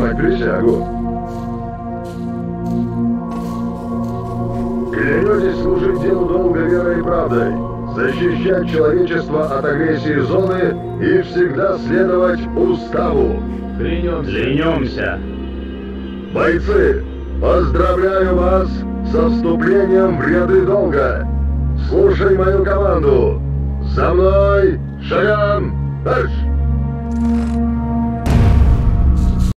принять присягу. Клянетесь служить делу долго, верой и правдой, защищать человечество от агрессии зоны и всегда следовать уставу. Клянемся. Бойцы, поздравляю вас со вступлением в ряды долга. Слушай мою команду. За мной, шагом, марш!